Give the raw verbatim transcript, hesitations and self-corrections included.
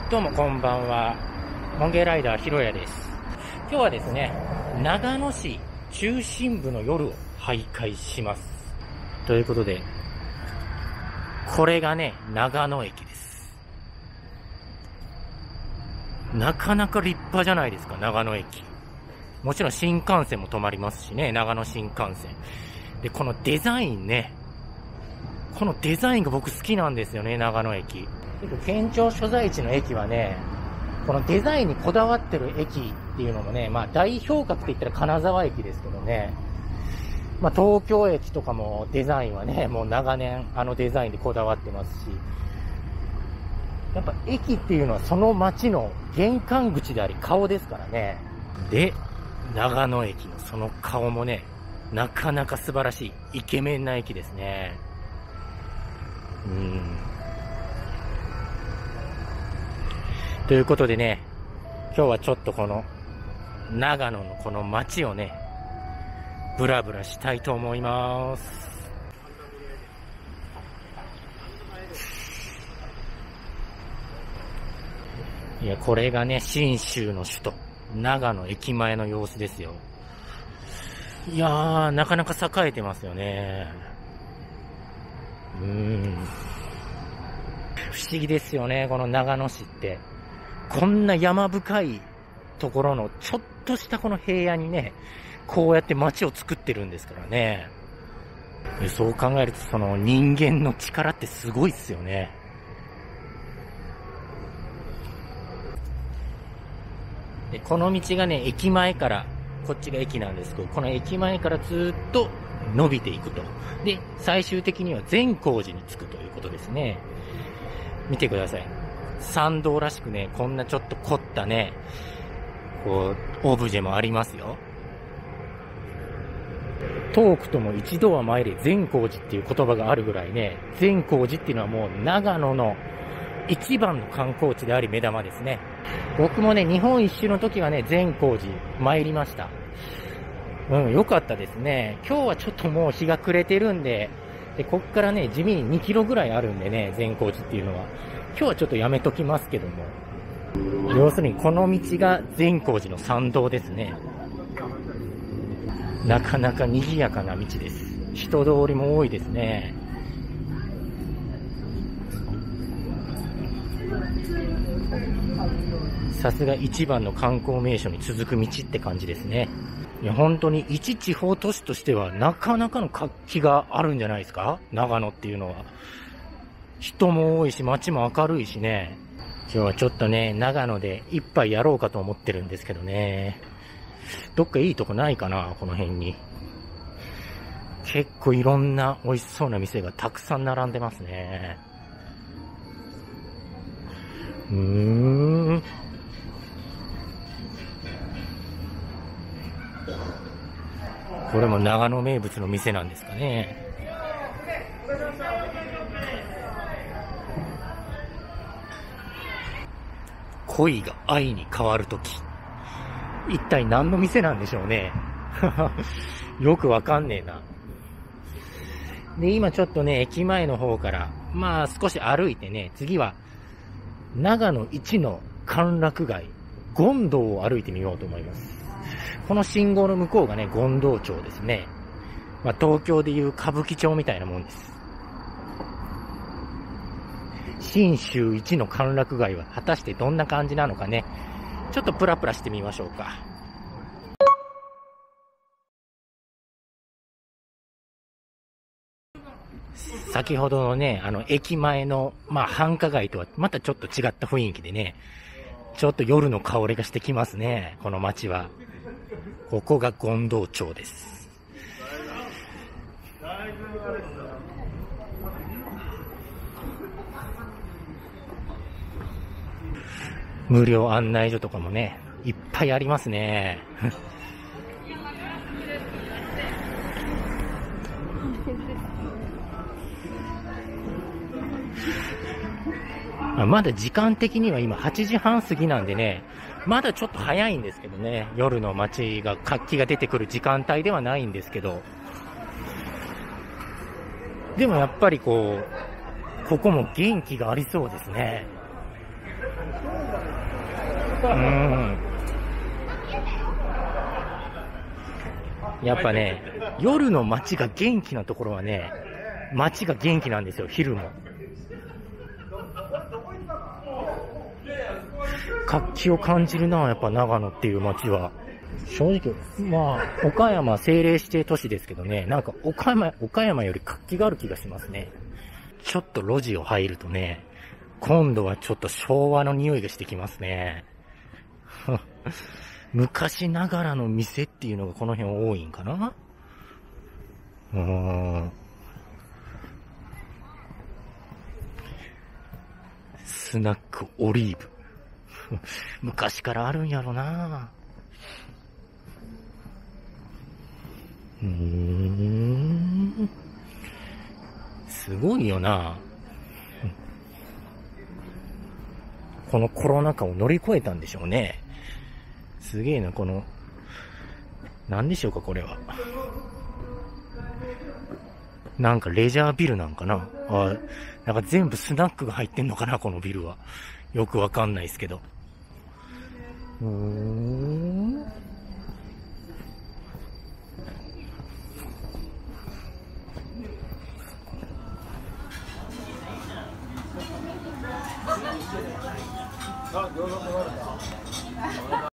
どうもこんばんは。モンゲーライダーひろやです。今日はですね、長野市中心部の夜を徘徊します。ということで、これがね、長野駅です。なかなか立派じゃないですか、長野駅。もちろん新幹線も止まりますしね、長野新幹線。で、このデザインね、このデザインが僕好きなんですよね、長野駅。結構県庁所在地の駅はね、このデザインにこだわってる駅っていうのもね、まあ代表格って言ったら金沢駅ですけどね、まあ東京駅とかもデザインはね、もう長年あのデザインでこだわってますし、やっぱ駅っていうのはその街の玄関口であり顔ですからね。で、長野駅のその顔もね、なかなか素晴らしいイケメンな駅ですね。うん。ということでね、今日はちょっとこの長野のこの街をね、ブラブラしたいと思います。いや、これがね、信州の首都、長野駅前の様子ですよ。いやー、なかなか栄えてますよね。うーん。不思議ですよね、この長野市って。こんな山深いところのちょっとしたこの平野にね、こうやって街を作ってるんですからね。そう考えるとその人間の力ってすごいっすよね。で、この道がね、駅前から、こっちが駅なんですけど、この駅前からずっと伸びていくと。で、最終的には善光寺に着くということですね。見てください。参道らしくね、こんなちょっと凝ったね、こう、オブジェもありますよ。遠くとも一度は参れ善光寺っていう言葉があるぐらいね、善光寺っていうのはもう長野の一番の観光地であり目玉ですね。僕もね、日本一周の時はね、善光寺参りました。うん、よかったですね。今日はちょっともう日が暮れてるんで、で、こっからね、地味ににキロぐらいあるんでね、善光寺っていうのは。今日はちょっとやめときますけども。要するにこの道が善光寺の参道ですね。なかなか賑やかな道です。人通りも多いですね。さすが一番の観光名所に続く道って感じですね。いや、本当に一地方都市としてはなかなかの活気があるんじゃないですか？長野っていうのは。人も多いし、街も明るいしね。今日はちょっとね、長野で一杯やろうかと思ってるんですけどね。どっかいいとこないかな、この辺に。結構いろんな美味しそうな店がたくさん並んでますね。うーん。これも長野名物の店なんですかね。恋が愛に変わるとき。一体何の店なんでしょうね。よくわかんねえな。で、今ちょっとね、駅前の方から、まあ少し歩いてね、次は、長野一の歓楽街、権堂を歩いてみようと思います。この信号の向こうがね、権堂町ですね。まあ東京でいう歌舞伎町みたいなもんです。信州一の歓楽街は果たしてどんな感じなのかね。ちょっとプラプラしてみましょうか。先ほどのね、あの駅前の、まあ繁華街とはまたちょっと違った雰囲気でね、ちょっと夜の香りがしてきますね、この街は。ここが権堂町です。無料案内所とかもね、いっぱいありますね。まだ時間的には今はちじはん過ぎなんでね、まだちょっと早いんですけどね、夜の街が活気が出てくる時間帯ではないんですけど、でもやっぱりこう、ここも元気がありそうですね。 ん。やっぱね、夜の街が元気なところはね、街が元気なんですよ、昼も。活気を感じるな、やっぱ長野っていう街は。正直、まあ、岡山政令指定都市ですけどね、なんか岡山、岡山より活気がある気がしますね。ちょっと路地を入るとね、今度はちょっと昭和の匂いがしてきますね。昔ながらの店っていうのがこの辺多いんかな。うーん。スナックオリーブ。昔からあるんやろな。うーん。すごいよな。このコロナ禍を乗り越えたんでしょうね。すげえな、この、なんでしょうか、これは。なんかレジャービルなんかな。あ、なんか全部スナックが入ってんのかな、このビルは。よくわかんないですけど。うーん。あ、餃子取られた。